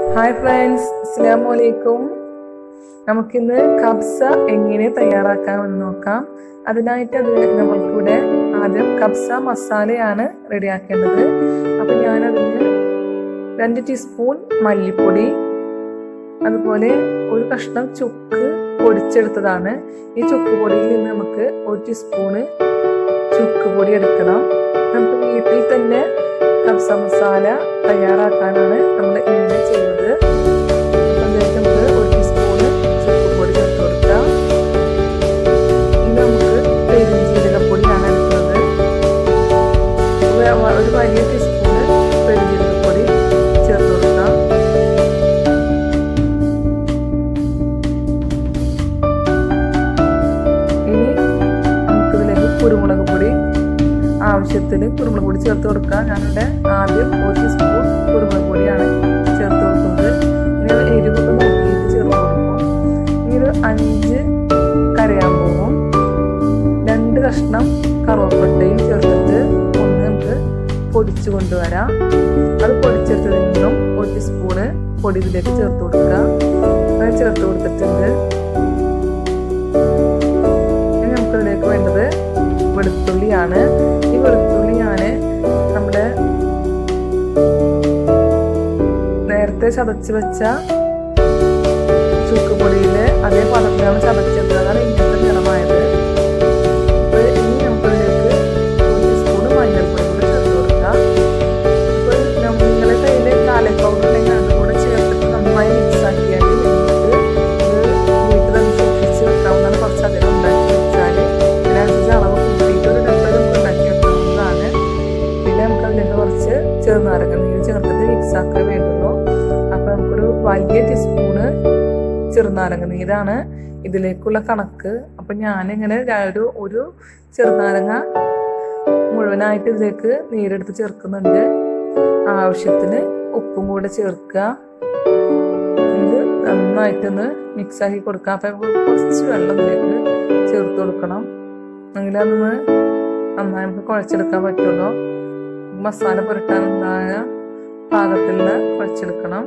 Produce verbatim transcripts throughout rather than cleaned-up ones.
Hi friends, അസ്സലാമു അലൈക്കും. നമുക്കിന്ന് കബ്സ എങ്ങനെ തയ്യാറാക്കാമെന്ന് നോക്കാം. അതിനായിട്ട് അത് നമ്മൾക്കിവിടെ ആദ്യം കബ്സ മസാലയാണ് റെഡിയാക്കേണ്ടത്. അപ്പം ഞാനതിന് രണ്ട് ടീസ്പൂൺ മല്ലിപ്പൊടി, അതുപോലെ ഒരു കഷ്ണം ചുക്ക് പൊടിച്ചെടുത്തതാണ്. ഈ ചുക്ക് പൊടിയിൽ നിന്ന് നമുക്ക് ഒരു ടീസ്പൂണ് ചുക്ക് പൊടി എടുക്കണം. നമുക്ക് വീട്ടിൽ തന്നെ കബ്സ മസാല തയ്യാറാക്കാനാണ് നമ്മൾ ഇങ്ങനെ ചെയ്യുന്നത്. അതിലേക്ക് നമുക്ക് ഒരു ടീസ്പൂണ് ചുക്ക് പൊടി ചേർത്ത് കൊടുക്കാം. ഇനി നമുക്ക് പെരുംജീരകപ്പൊടിയാണ് എടുക്കുന്നത്. ഒരു വലിയ ടീസ്പൂണ് പെരുംജീരകപ്പൊടി ചേർത്ത് കൊടുക്കാം. ഇനി നമുക്കിതിലേക്ക് കുരുമുളക് പൊടി ആവശ്യത്തിന് കുരുമുളക് പൊടി ചേർത്ത് കൊടുക്കുക. ഞാനിവിടെ ആദ്യം ഒരു ടീസ്പൂൺ കുരുമുളക് പൊടിയാണ് ചേർത്ത് കൊടുക്കുന്നത്. ഇനി എരിവൊക്കെ നോക്കിയിട്ട് ചേർത്ത് കൊടുക്കും. ഇനി ഒരു അഞ്ച് കറിയാമ്പൂവും രണ്ട് കഷ്ണം കറുവപ്പട്ടയും ചേർത്തിട്ട് ഒന്ന് നമുക്ക് പൊടിച്ചു കൊണ്ടുവരാം. അത് പൊടിച്ചെടുത്തതിൽ നിന്നും ഒരു ടീസ്പൂണ് പൊടി ഇതിലേക്ക് ചേർത്ത് കൊടുക്കുക. അത് ചേർത്ത് കൊടുത്തിട്ടുണ്ട്. ഇനി നമുക്കിതിലേക്ക് വേണ്ടത് വെളുത്തുള്ളിയാണ്. ഈ വെളുത്തുള്ളി ഞാൻ നമ്മുടെ നേരത്തെ ചതച്ച് വെച്ച ചുക്ക് പൊടിയില് അതേ പദത്തിലാണ് ചതച്ചത്. അതാണ് ഇങ്ങനത്തെ നിറമായത്. അപ്പൊ ഇനി നമുക്കിതിലേക്ക് ഒരു ടീസ്പൂണ് മഞ്ഞൾപ്പൊടി കൂടെ ചേർത്ത് കൊടുക്കാം. അപ്പൊ നിങ്ങളുടെ കയ്യില് കാലക് പൗഡർ ഉണ്ടെങ്കിൽ അതും കൂടെ ചേർത്തിട്ട് നന്നായി മിക്സ് ആക്കിയാൽ നിങ്ങൾക്ക് ഇത് വീട്ടിൽ തന്നെ സൂക്ഷിച്ച് വെക്കാവുന്നതാണ്. കുറച്ചധികം ഉണ്ടാക്കി വെച്ചാല് അതിനനുസരിച്ച് അളവ് കൂട്ടിയിട്ട് ഒരു ഡബ്ബലും ഉണ്ടാക്കി വെക്കാവുന്നതാണ്. പിന്നെ നമുക്ക് അതിലേക്ക് കുറച്ച് ചെറുനാരങ്ങ നീര് ചേർത്തിട്ട് മിക്സ് ആക്കാൻ വേണ്ടുള്ളൂ. അപ്പൊ നമുക്കൊരു വലിയ ടീസ്പൂണ് ചെറുനാരങ്ങ നീരാണ് ഇതിലേക്കുള്ള കണക്ക്. അപ്പൊ ഞാനിങ്ങനെ ഒരു ഒരു ചെറുനാരങ്ങ മുഴുവനായിട്ട് ഇതിലേക്ക് നീരെടുത്ത് ചേർക്കുന്നുണ്ട്. ആവശ്യത്തിന് ഉപ്പും കൂടെ ചേർക്കുക. ഇത് നന്നായിട്ടൊന്ന് മിക്സ് ആക്കി കൊടുക്കാം. അപ്പൊ കുറച്ച് വെള്ളം ഇതിലേക്ക് ചേർത്ത് കൊടുക്കണം. എങ്കിലതൊന്ന് നന്നായി നമുക്ക് കുഴച്ചെടുക്കാൻ പറ്റുള്ളൂ. മസാല പുരട്ടാനുണ്ടായ പാകത്തിലുള്ള കുഴച്ചെടുക്കണം.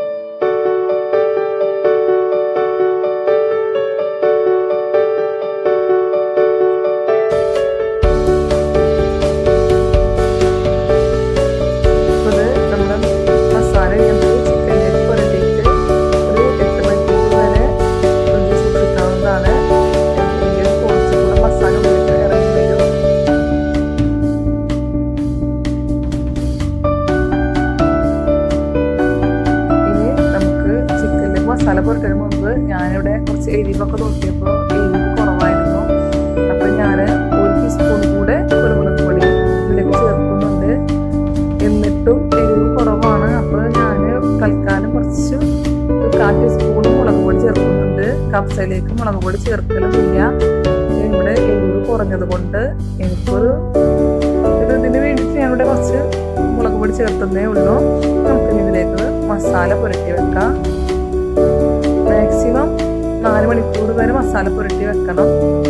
മസാല പുരട്ടതിന് മുമ്പ് ഞാനിവിടെ കുറച്ച് എരിവൊക്കെ നോക്കിയപ്പോൾ എരിവ് കുറവായിരുന്നു. അപ്പൊ ഞാൻ ഒരു ടീസ്പൂൺ കൂടെ കുരുമുളക് പൊടി ഇതിലേക്ക് ചേർക്കുന്നുണ്ട്. എന്നിട്ടും എരിവ് കുറവാണ്. അപ്പൊ ഞാൻ തൽക്കാലം കുറച്ച് ഒരു കാൽ ടീസ്പൂൺ മുളക് പൊടി ചേർക്കുന്നുണ്ട്. കബ്സയിലേക്ക് മുളക് പൊടി ചേർക്കലൊന്നുമില്ല. ഇവിടെ എരിവ് കുറഞ്ഞത് കൊണ്ട് എനിക്കൊരു ഇതിന് വേണ്ടിയിട്ട് ഞാനിവിടെ കുറച്ച് മുളക് പൊടി ചേർത്തതേ ഉള്ളൂ. നമുക്ക് ഇതിലേക്ക് മസാല പുരട്ടി വെക്കാം. മാക്സിമം നാല് മണിക്കൂർ വരെ മസാല പുരട്ടി വെക്കണം.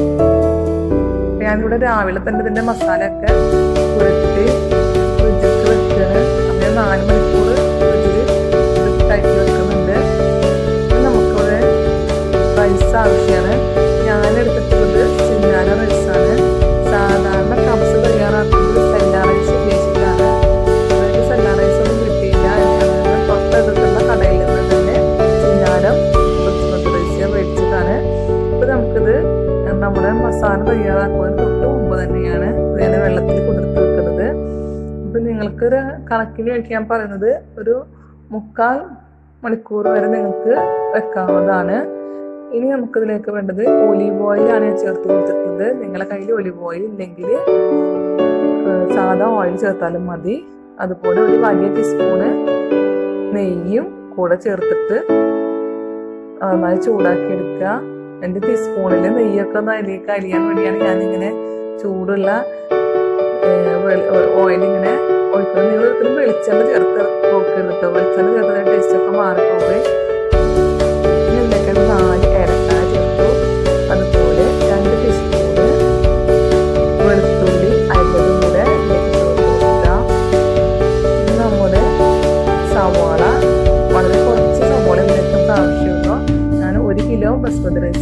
ഞാനിവിടെ രാവിലെ തന്നെ ഇതിന്റെ മസാല ഒക്കെ പുരട്ടി ഫ്രിഡ്ജിൽ വെക്കുകയാണ്. അങ്ങനെ നാല് മണിക്കൂർ ഫ്രിഡ്ജിൽ കയറ്റി വെക്കുന്നുണ്ട്. നമുക്കിവിടെ റൈസ് ആവശ്യമാണ്. ഞാനെടുത്തിട്ടുള്ളത് സിന്നാന റൈസാണ്. സാധാരണ കബ്സ തയ്യാറാക്കുന്നത് സെല്ല റൈസ് ഉപയോഗിച്ചിട്ടാണ്. അതായത് സെല്ല റൈസ് ഒന്നും കിട്ടിയില്ല. തൊട്ടടുത്തുള്ള കടയിൽ നിന്ന് തന്നെ സിന്നാനം മേടിച്ചതാണ്. അപ്പൊ നമുക്കിത് നമ്മുടെ മസാല തയ്യാറാക്കുന്നതിന് തൊട്ട് മുമ്പ് തന്നെയാണ് ഞാൻ വെള്ളത്തിൽ കുതിർത്ത് വെക്കുന്നത്. അപ്പൊ നിങ്ങൾക്കൊരു കണക്കിന് വേണ്ടി ഞാൻ പറയുന്നത് ഒരു മുക്കാൽ മണിക്കൂർ വരെ നിങ്ങൾക്ക് വെക്കാവുന്നതാണ്. ഇനി നമുക്കിതിലേക്ക് വേണ്ടത് ഒലീവ് ഓയിലാണ് ഞാൻ ചേർത്ത് കൊടുത്തിട്ടുള്ളത്. നിങ്ങളുടെ കയ്യിൽ ഒലീവ് ഓയിൽ ഇല്ലെങ്കിൽ സാധാ ഓയിൽ ചേർത്താലും മതി. അതുപോലെ ഒരു വലിയ ടീസ്പൂണ് നെയ്യും കൂടെ ചേർത്തിട്ട് നന്നായി ചൂടാക്കി എടുക്കുക. രണ്ട് ടീസ്പൂണിൽ നെയ്യൊക്കെ ഒന്ന് അതിലേക്ക് അലിയാൻ വേണ്ടിയാണ് ഞാനിങ്ങനെ ചൂടുള്ള ഓയിൽ ഇങ്ങനെ ഒഴിക്കുന്നത്. നിങ്ങൾ ഒരിക്കലും വെളിച്ചെണ്ണ ചേർത്ത് നോക്കരുത്. വെളിച്ചെണ്ണ ചേർത്ത ടേസ്റ്റ് ഒക്കെ മാറിപ്പോകെ. ഇതിലേക്ക് നാല് ഏലക്കായ ചേർത്തു. അതുപോലെ രണ്ട് ടീസ്പൂണ് വെളുത്തുള്ളി അരിഞ്ഞതും കൂടെ ചേർത്ത് കൊടുക്കുക. നമ്മുടെ സവാള വളരെ കുറച്ച്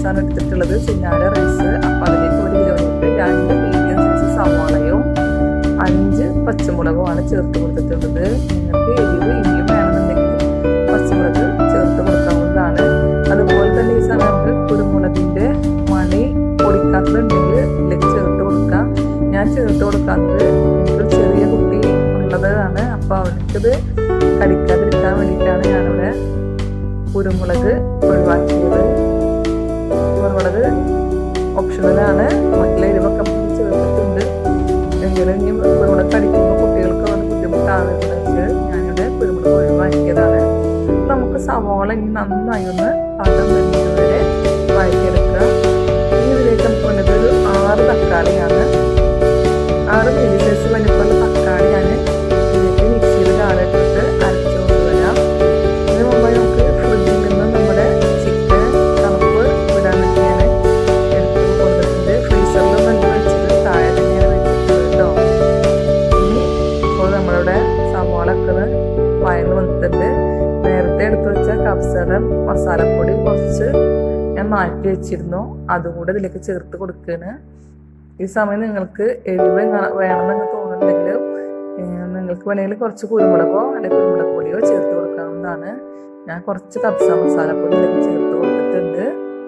റൈസാണ് എടുത്തിട്ടുള്ളത്, ചിന്നാര റൈസ്. അപ്പം അതിലേക്ക് ഒരു കിലോയ്ക്ക് രണ്ട് മീഡിയം സൈസ് സവാളയും അഞ്ച് പച്ചമുളകുമാണ് ചേർത്ത് കൊടുത്തിട്ടുള്ളത്. നിങ്ങൾക്ക് എരിവ് ഇനിയും വേണമെന്നുണ്ടെങ്കിൽ പച്ചമുളക് ചേർത്ത് കൊടുക്കാവുന്നതാണ്. അതുപോലെ തന്നെ ഈ സമയത്ത് കുരുമുളകിൻ്റെ മണി പൊടിക്കാത്തതുണ്ടെങ്കിൽ ഇതിലേക്ക് ചേർത്ത് കൊടുക്കാം. ഞാൻ ചേർത്ത് കൊടുക്കാത്തത് എനിക്ക് ചെറിയ കുട്ടി ഉള്ളതാണ്, അപ്പോൾ അവനക്കത് കടിക്കാതിരിക്കാൻ വേണ്ടിയിട്ടാണ് ഞാനിവിടെ കുരുമുളക് ഒഴിവാക്കിയത്. കുരുമുളക് ഓപ്ഷണലാണ്, മറ്റുള്ള എരിവൊക്കെ നമുക്ക് ചേർത്തിട്ടുണ്ട്. എങ്കിലും ഇനി കുരുമുളക് കടിക്കുമ്പോൾ കുട്ടികൾക്ക് അത് ബുദ്ധിമുട്ടാകുന്നത് വെച്ച് ഞാനിവിടെ കുരുമുളക് ഒഴിവാക്കിയതാണ്. നമുക്ക് സവാള ഇനി നന്നായി ഒന്ന് പാകം വരുന്നത് വരെ വഴറ്റിയെടുക്കുക. ഇനി ഇതിലേക്ക് നമുക്ക് വേണ്ടത് ഒരു ആറ് തക്കാളിയാണ്. ആറ് മീഡിയം സൈസ് വലിപ്പമുള്ള തക്കാളി ഞാൻ ഇതിലേക്ക് മിക്സിയിൽ കാലിട്ടിട്ട് അരച്ചു കൊണ്ടുവരാം. ഇതിന് മുമ്പായി നമുക്ക് ഫ്രിഡ്ജിൽ നിന്ന് നമ്മുടെ ചിക്കൻ തണുപ്പ് വിടാൻ വേണ്ടിയാണ് എടുത്ത് കൊണ്ടിട്ടുണ്ട്. ഫ്രീസറിൽ നല്ല വെച്ചത് താഴെ തന്നെയാണ് വെച്ചിട്ടുള്ളത് കേട്ടോ. ഇനി ഇപ്പോൾ നമ്മളുടെ സവാള ഒക്കെ വഴന്ന് വന്നിട്ടുണ്ട്. നേരത്തെ എടുത്ത് വെച്ച കപ്സറും മസാലപ്പൊടി കുറച്ച് ഞാൻ മാറ്റി വെച്ചിരുന്നു, അതുകൂടെ ഇതിലേക്ക് ചേർത്ത് കൊടുക്കുകയാണ്. ഈ സമയം നിങ്ങൾക്ക് എരിവ് വേണമെന്നൊക്കെ തോന്നുന്നുണ്ടെങ്കിൽ നിങ്ങൾക്ക് വേണമെങ്കിൽ കുറച്ച് കുരുമുളകോ അല്ലെങ്കിൽ കുരുമുളക് പൊടിയോ ചേർത്ത് കൊടുക്കാവുന്നതാണ്. ഞാൻ കുറച്ച് കപ്സ മസാലപ്പൊടി ഇതിലേക്ക് ചേർത്ത് കൊടുത്തിട്ടുണ്ട്.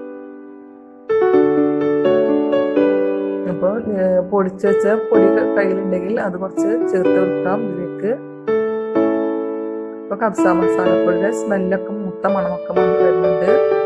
അപ്പോൾ പൊടിച്ച് വെച്ച പൊടി കയ്യിലുണ്ടെങ്കിൽ അത് കുറച്ച് ചേർത്ത് കൊടുക്കാം ഇതിലേക്ക്. ഇപ്പോൾ കപ്സ മസാലപ്പൊടിയുടെ സ്മെല്ലൊക്കെ മൂത്ത മണമൊക്കെ വന്ന് വരുന്നുണ്ട്.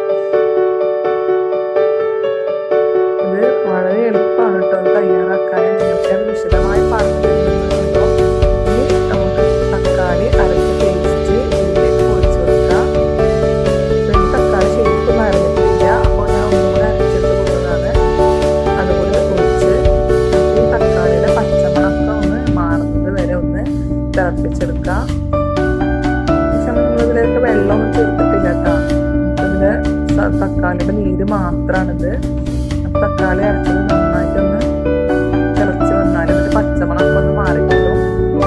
ഇത് വളരെ എളുപ്പമാണ് കേട്ടോ തയ്യാറാക്കാൻ. നിങ്ങൾക്ക് അത് വിശദമായി പറഞ്ഞു തരുന്നുണ്ടോ. ഇനി നമുക്ക് തക്കാളി അരച്ച പേസ്റ്റ് ഇതിലേക്ക് ഒഴിച്ചു കൊടുക്കാം. തക്കാളി ശരിക്കും അരഞ്ഞിട്ടില്ല, അപ്പോൾ ഞാൻ ഒന്നുകൂടെ അരച്ചിട്ട് കൊടുക്കുന്നതാണ്. അതുപോലെ ഒഴിച്ച് ഈ തക്കാളിയുടെ പച്ചമണക്കം ഒന്ന് മാറുന്നത് വരെ ഒന്ന് തിളപ്പിച്ചെടുക്കാം. ഇതിലേക്ക് വെള്ളമൊന്നും ചേർത്തിട്ടില്ല കേട്ടോ. ഇതിൻ്റെ തക്കാളിയുടെ നീര് മാത്രമാണിത്. തക്കാളി അരച്ചത് നന്നായിട്ടൊന്ന് തിളച്ച് വന്നാൽ ഇതിൻ്റെ പച്ചമണമൊക്കെ ഒന്ന് മാറിക്കിട്ടും.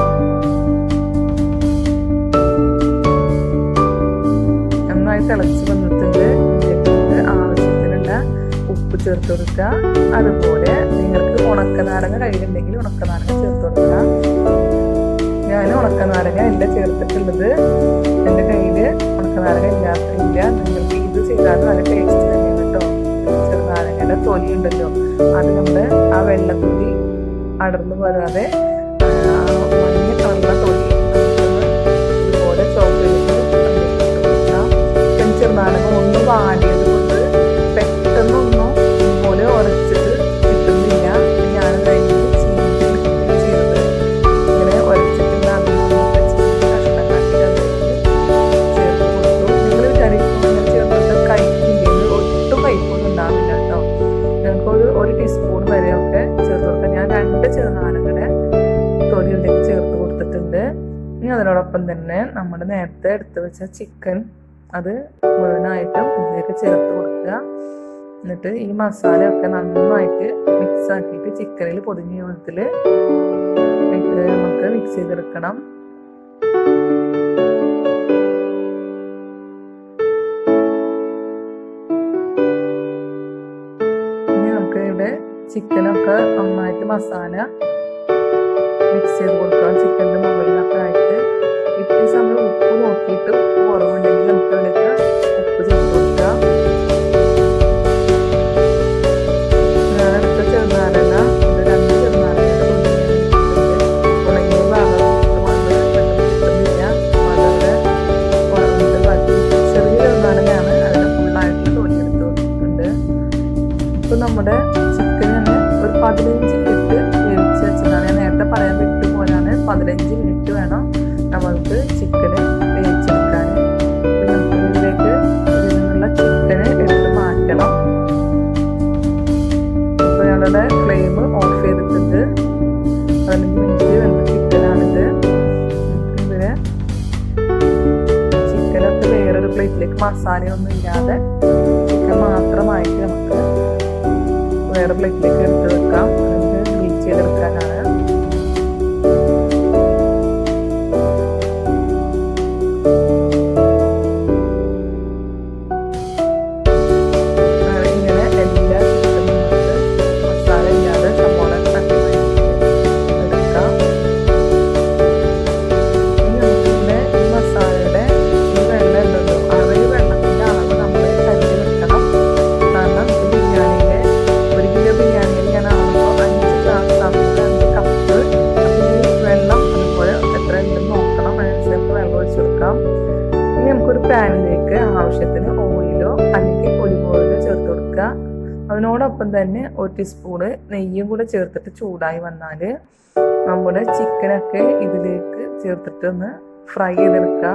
നന്നായി തിളച്ച് വന്നിട്ടുണ്ട്. ഇതിലേക്ക് ആവശ്യത്തിനുള്ള ഉപ്പ് ചേർത്ത് കൊടുക്കുക. അതുപോലെ നിങ്ങൾക്ക് ഉണക്കനാരങ്ങ കയ്യിലുണ്ടെങ്കിൽ ഉണക്കനാരങ്ങ ചേർത്ത് കൊടുക്കുക. ഞാൻ ഉണക്കനാരങ്ങ അല്ല ചേർത്തിട്ടുള്ളത്, എൻ്റെ കയ്യിൽ ഉണക്കനാരങ്ങ ഇല്ലാത്തില്ല. നിങ്ങൾക്ക് ഇത് ചെയ്താൽ നല്ല ടേസ്റ്റ് തന്നെയാണ് കേട്ടോ. ചെറുനാരങ്ങയുടെ തൊലി ഉണ്ടല്ലോ, അത് നമ്മൾ ആ വെള്ളത്തൊലി അടർന്നു പോരാതെ മഞ്ഞ കളറുള്ള തൊലി ഇതുപോലെ ചോക്ലേറ്റ് കൊടുക്കാം. ചെറുനാരങ്ങ ഒന്ന് വാടിയത് കൊണ്ട് പെട്ടെന്നൊന്നും ഇതുപോലെ ഉരച്ചിട്ട് കിട്ടുന്നില്ല. ഞാൻ കഴിഞ്ഞ് ചെയ്തത് ഇങ്ങനെ ഉരച്ചിട്ടുള്ള കഷ്ണങ്ങളാക്കി ചേർത്ത് കൊടുത്തു. നിങ്ങൾ വിചാരിക്കും ചേർത്തിട്ട് കഴിക്കില്ലെങ്കിൽ ഒട്ടും കഴിപ്പൊന്നും ഉണ്ടാവില്ല കേട്ടോ. ഞങ്ങൾക്കൊരു ഒരു ടീസ്പൂൺ വരെയൊക്കെ ചേർത്ത് കൊടുക്കാം. ഞാൻ രണ്ട് ചെറുനാരങ്ങയുടെ തൊലി ഇതിലേക്ക് ചേർത്ത് കൊടുത്തിട്ടുണ്ട്. ഇനി അതിനോടൊപ്പം തന്നെ നമ്മൾ നേരത്തെ എടുത്ത് വെച്ച ചിക്കൻ അത് മുഴുവനായിട്ടും ഇതിലേക്ക് ചേർത്ത് കൊടുക്കുക. എന്നിട്ട് ഈ മസാലയൊക്കെ നന്നായിട്ട് മിക്സ് ആക്കിയിട്ട് ചിക്കനിൽ പൊതിഞ്ഞ വിധത്തിൽ നമുക്ക് മിക്സ് ചെയ്തെടുക്കണം. ഇനി നമുക്ക് ഇവിടെ ചിക്കനൊക്കെ നന്നായിട്ട് മസാല മിക്സ് ചെയ്ത് കൊടുക്കണം. ചിക്കൻ്റെ മുകളിലൊക്കെ ആയിട്ട് ഈ സമയം ഉപ്പ് നോക്കിയിട്ട് ഉപ്പ് കുറവുണ്ടെങ്കിൽ നമുക്ക് ഇതിലേക്ക് ഉപ്പ് ചേർത്ത് കൊടുക്കാം. ഞാനെടുത്ത ചെറുനാരങ്ങ ഇത് രണ്ട് ചെറുനാരങ്ങ ഉണങ്ങിയ ഭാഗം കിട്ടുന്നില്ല. വളരെ കുറഞ്ഞിട്ട് ബാക്കി ചെറിയ ചെറുനാരങ്ങയാണ് അതിൻ്റെ ഫുള്ളായിട്ട് തൊലിയെടുത്ത് കൊടുത്തിട്ടുണ്ട്. ഇപ്പം നമ്മുടെ ചിക്കൻ തന്നെ ഒരു പതിനഞ്ച് മിനിറ്റ് വേവിച്ച് വെച്ചതാണ്. ഞാൻ നേരത്തെ പറയാൻ വിട്ടുപോലാണ്, പതിനഞ്ച് മിനിറ്റ് വേണം നമ്മൾക്ക് ചിക്കന് വേവിച്ചെടുക്കാൻ. നമുക്ക് ഇതിലേക്ക് ഇതിൽ നിന്നുള്ള ചിക്കന് എടുത്ത് മാറ്റണം. ഇപ്പോൾ ഞങ്ങളുടെ ഫ്ലെയിം ഓഫ് ചെയ്തിട്ടുണ്ട്. പതിനഞ്ച് മിനിറ്റ് വെന്ത ചിക്കനാണിത്. ഇതിന് ചിക്കനൊക്കെ വേറൊരു പ്ലേറ്റിലേക്ക് മസാലയൊന്നും ഇല്ലാതെ ചിക്കൻ മാത്രമായിട്ട് നമുക്ക് വേറെ പ്ലേറ്റിലേക്ക് എടുത്ത് വെക്കാം. നമുക്ക് ഗ്രിൽ ചെയ്തെടുക്കാനാണ്. ഇങ്ങനെ നമുക്കൊരു പാനിലേക്ക് ആവശ്യത്തിന് ഓയിലോ അല്ലെങ്കിൽ ഒലിവ് ഓയിലോ ചേർത്ത് കൊടുക്കുക. അതിനോടൊപ്പം തന്നെ ഒരു ടീസ്പൂണ് നെയ്യും കൂടെ ചേർത്തിട്ട് ചൂടായി വന്നാൽ നമ്മുടെ ചിക്കനൊക്കെ ഇതിലേക്ക് ചേർത്തിട്ട് ഒന്ന് ഫ്രൈ ചെയ്തെടുക്കുക.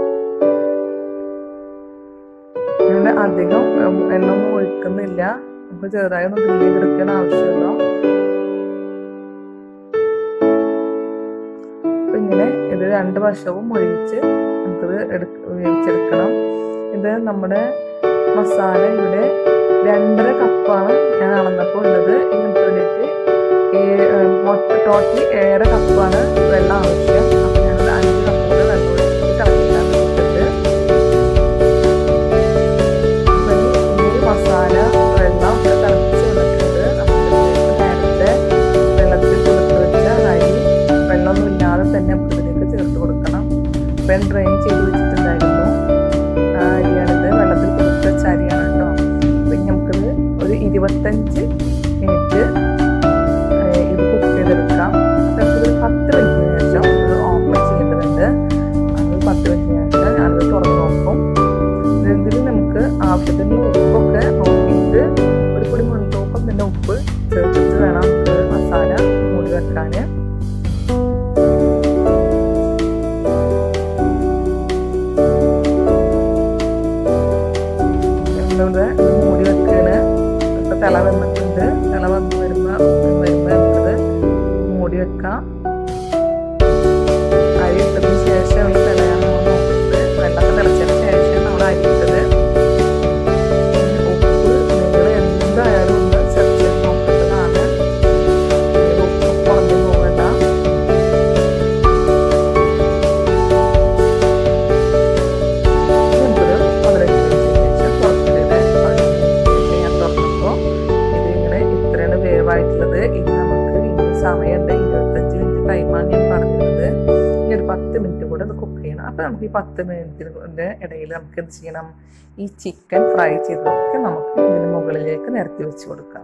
ഇവിടെ അധികം എണ്ണ ഒന്നും ഒഴിക്കുന്നില്ല, നമുക്ക് ചെറുതായി ഒന്ന് ഗ്രില്ല് ചെയ്തെടുക്കാൻ ആവശ്യമുള്ളൂ. അപ്പൊ ഇങ്ങനെ ഇത് രണ്ട് വശവും ഒഴിച്ച് നമുക്കിത് എടുക്ക വേവിച്ചെടുക്കണം. ഇത് നമ്മുടെ മസാല ഇവിടെ രണ്ടര കപ്പാണ് ഞാൻ അളന്നപ്പോൾ ഉള്ളത്. ഇങ്ങനത്തേക്ക് ടോട്ടലി ഏഴര കപ്പാണ് വെള്ളം ആവശ്യം. അപ്പൊ ഞാനത് അഞ്ച് കപ്പ് കൂടെ വെള്ളം ഒഴിച്ചിട്ട് തിളപ്പിക്കാൻ വെച്ചിട്ട് ഈ മസാല വെള്ളം തിളപ്പിച്ച് വന്നിട്ടുണ്ട്. നമുക്ക് നേരത്തെ വെള്ളത്തിൽ കൊടുത്ത് വെച്ച അരി വെള്ളമൊന്നും ഇല്ലാതെ തന്നെ നമുക്ക് ഇതിലേക്ക് ചേർത്ത് കൊടുക്കണം. ഇപ്പം ഡ്രെയിൻ ചെയ്ത് വെച്ചിട്ടുണ്ടായിരുന്നു ആ അരിയാണിത്, വെള്ളത്തിൽ കൊടുത്ത് വെച്ച അരിയാണ് കേട്ടോ. അപ്പം നമുക്കിത് ഒരു ഇരുപത്തഞ്ച് മിനിറ്റ് ഇത് കുക്ക് ചെയ്തെടുക്കാം. അപ്പം നമുക്കൊരു പത്ത് മിനിറ്റിന് ശേഷം ഇത് ഓപ്പൺ ചെയ്യേണ്ടതുണ്ട്. അത് പത്ത് മിനിറ്റിന് ശേഷം ഞാനത് തുറന്ന് നോക്കും. ഇതിൽ നമുക്ക് ആവശ്യത്തിന് ഉപ്പൊക്കെ നോക്കിയിട്ട് ഒരു പൊടി മുൻതൂക്കം തന്നെ ഉപ്പ് ചേർത്തിട്ട് വേണം നമുക്ക് മസാല മൂടി വെക്കാൻ. ഇത് മൂടി വെക്കാണ്. ഇപ്പൊ തിള വന്നിട്ടുണ്ട്. തിള വന്ന് വരുമ്പോ വരുമ്പോ നമുക്കത് മൂടി വെക്കാം. അരി ഇട്ടതിന് ശേഷം ഈ തിളയാണ് നോക്കുന്നത്. വെള്ളമൊക്കെ തിളച്ചതിന് ശേഷം നമ്മൾ അരി ഇട്ടത്. ഉപ്പ് നിങ്ങൾ എന്തായാലും ഒന്ന് സെർച്ച് ചെയ്ത് നോക്കേണ്ടതാണ്. ഉപ്പ് കുറഞ്ഞു പോകണ്ട. നമുക്കൊരു പതിനഞ്ച് മിനിറ്റിന് ശേഷം തുറത്തിട്ട് ഞാൻ തുറന്നപ്പോൾ ഇത് ഇങ്ങനെ ഇത്രയാണ് വേവായിട്ടുള്ളത്. ഇനി നമുക്ക് ഇനി സമയമുണ്ട്, ഇരുപത്തഞ്ച് മിനിറ്റ് ടൈമാണ് ഞാൻ പറഞ്ഞിരുന്നത്. ഇനി ഒരു പത്ത് മിനിറ്റ് കൂടെ അത് കുക്ക് ചെയ്യണം. അപ്പം നമുക്ക് ഈ പത്ത് മിനിറ്റിൻ്റെ ഇടയിൽ നമുക്ക് എന്ത് ചെയ്യണം, ഈ ചിക്കൻ ഫ്രൈ ചെയ്തതൊക്കെ നമുക്ക് ഇതിന് മുകളിലേക്ക് നിരത്തി വെച്ച് കൊടുക്കാം.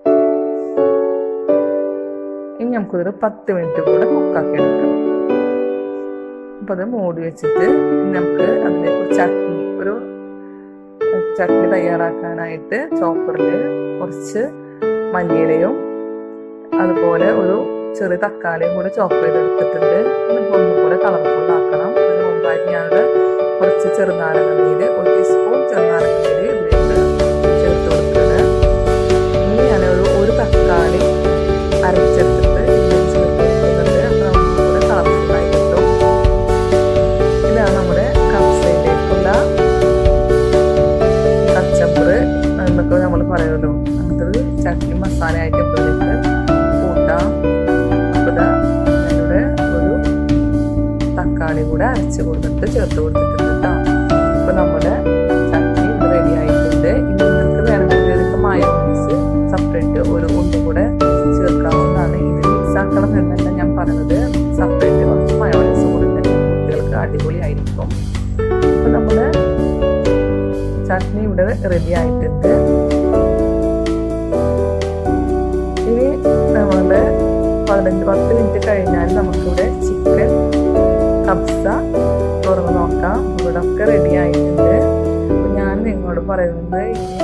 ഇനി നമുക്കൊരു പത്ത് മിനിറ്റ് കൂടെ കുക്കാക്കി എടുക്കണം. അപ്പം അത് മൂടി വെച്ചിട്ട് നമുക്ക് അതിലേക്ക് ചട്നി ഒരു ചട്നി തയ്യാറാക്കാനായിട്ട് ചോപ്പറിൽ കുറച്ച് മല്ലിയിലയും അതുപോലെ ഒരു ചെറിയ തക്കാളിയും കൂടെ ചോപ്പ് ചെയ്തെടുത്തിട്ടുണ്ട്. നമുക്ക് ഒന്നും കൂടെ കളർഫുൾ ആക്കണം. അതിന് മുമ്പായിട്ട് ഞാനത് കുറച്ച് ചെറുനാരങ്ങ നീര് ഒരു ടീസ്പൂൺ ചെറുനാരങ്ങ നീര് ഇതിലേക്ക് ചേർത്ത് കൊടുക്കുന്നത്. ഇനി ഞാനൊരു ഒരു തക്കാളി അരച്ചെടുത്തിട്ട് ഇതിലേക്ക് ചേർത്ത് കൊടുക്കുന്നുണ്ട്. അപ്പോൾ നമുക്ക് കൂടെ കളർഫുള്ളായി കിട്ടും. ഇതാണ് നമ്മുടെ കബ്സയിലേക്കുള്ള കച്ചമ്പറ് എന്നൊക്കെ നമ്മൾ പറയുമല്ലോ, അങ്ങനത്തെ ഒരു ചട്നി മസാല ആയിട്ട് ഇതിലേക്ക് കൂട്ടാം. അപ്പോൾ ഇതാ ഞാനിവിടെ ഒരു തക്കാളി കൂടെ അരച്ച് കൊടുത്തിട്ട് ചേർത്ത് കൊടുത്തിട്ടുണ്ട് കേട്ടോ. അപ്പോൾ നമ്മുടെ ചട്നി ഇവിടെ റെഡി ആയിട്ടുണ്ട്. ഇനി നിങ്ങൾക്ക് വേണമെങ്കിൽ ഇതിലേക്ക് മയോണൈസ് സെപ്പറേറ്റ് ഒരു ഒന്നും കൂടെ ചേർക്കാവുന്നതാണ്. ഇത് മിക്സ് ആക്കണം എന്നല്ല ഞാൻ പറഞ്ഞത്, സെപ്പറേറ്റ് കുറച്ച് മയോണൈസ് കൂടെ തന്നെ കുട്ടികൾക്ക് അടിപൊളിയായിരിക്കും. അപ്പോൾ നമ്മുടെ ചട്നി ഇവിടെ റെഡി ആയിട്ടുണ്ട്. ഇനി നമ്മളുടെ പതിനഞ്ച് പത്ത് മിനിറ്റ് കഴിഞ്ഞാൽ നമുക്കിവിടെ ചിക്കൻ കബ്സ തുറന്ന് നോക്കാം. ഇവിടെ ഒക്കെ റെഡി ആയിട്ടുണ്ട്. അപ്പോൾ ഞാൻ നിങ്ങളോട് പറയുന്നത് ഇനി